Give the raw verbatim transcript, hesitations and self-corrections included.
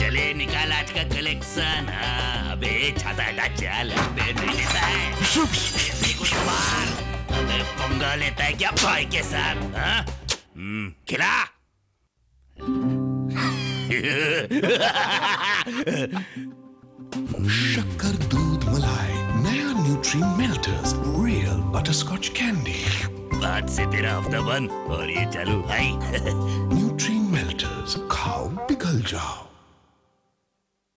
चले निकाल आज का कलेक्शन। हाँ, अबे छाता हटा चल, पेड़ नहीं लेता है। ऐसे कुछ मार। अबे पंगा लेता है क्या भाई के साथ? हाँ? हम्म, खिला। शक्कर दूध मलाई नया nutri melters real butterscotch candy. बात से तेरा हफ्ता बंद और ये चालू भाई। न्यूट्री मेल्टर्स खाओ पिघल जाओ।